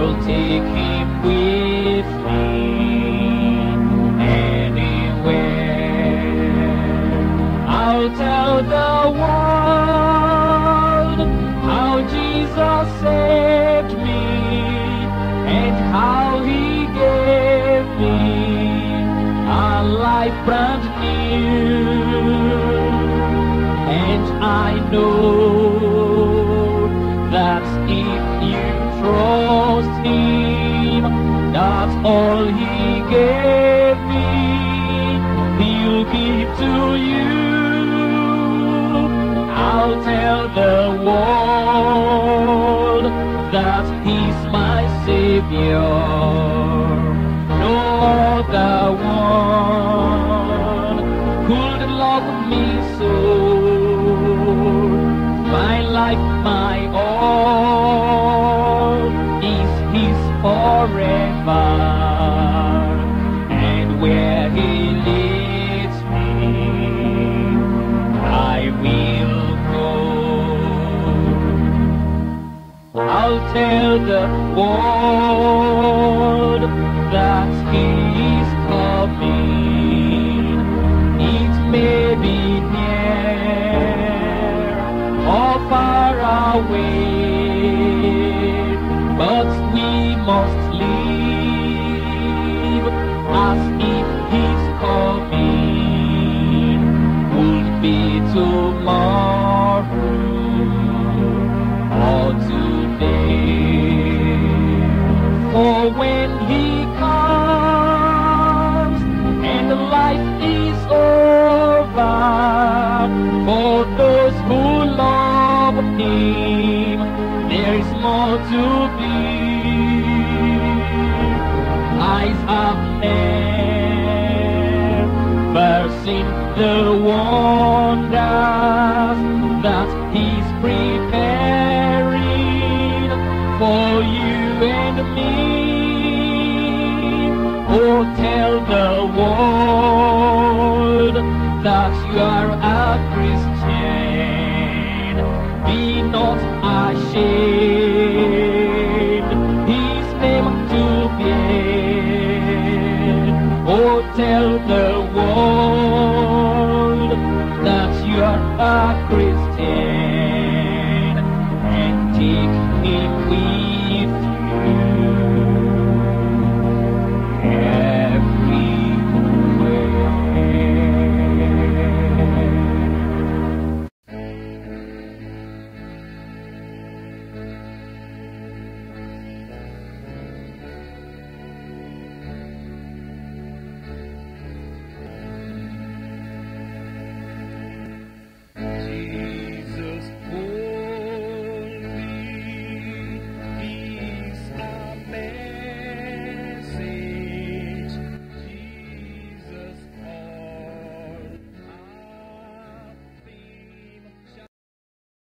I'll take him with me anywhere. I'll tell the world how Jesus saved me and how he gave me a life brand new. And I know that if you trust him, that's all he gave me, he'll give to you. I'll tell the world that he's my Savior. No other one could love me so. My life, my all is his forever. And where he leads me, I will go. I'll tell the world that he is coming. It may be near or far away, but we must live as if he's coming. Would be tomorrow or today. For when he comes and life is over, for those who love him, there is more to be. Eyes have never seen the wonders that he's preparing for you and me. Oh, tell the world that you are a Christian. Be not ashamed, his name to bear. Oh, tell the world that you are a Christian.